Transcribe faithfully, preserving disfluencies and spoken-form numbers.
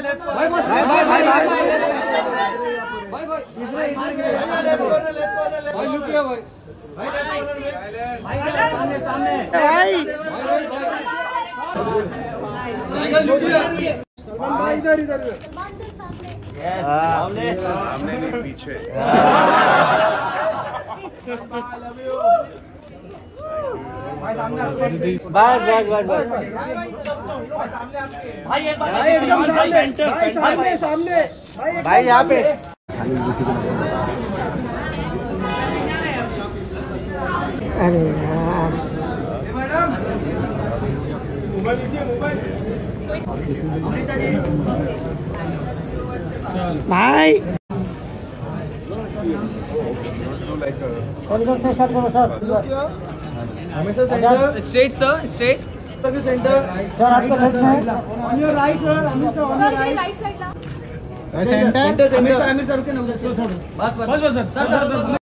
भाई भाई भाई भाई भाई भाई इधर इधर भाई लुक किया भाई भाई सामने भाई टाइगर लुक किया भाई इधर इधर सामने सामने नहीं पीछे बस बस बस बस भाई एक बार सामने सामने भाई यहाँ पे अरे यार मोबाइल लीजिए मोबाइल भाई सर इधर से स्टार्ट करो सर हमेशा centre straight sir straight centre sir आपका लेफ्ट है ऑन योर राइट सर हमेशा ऑन योर राइट साइड ला सेंटर सेंटर सेंटर सर के ना उधर से बस बस बस सर सर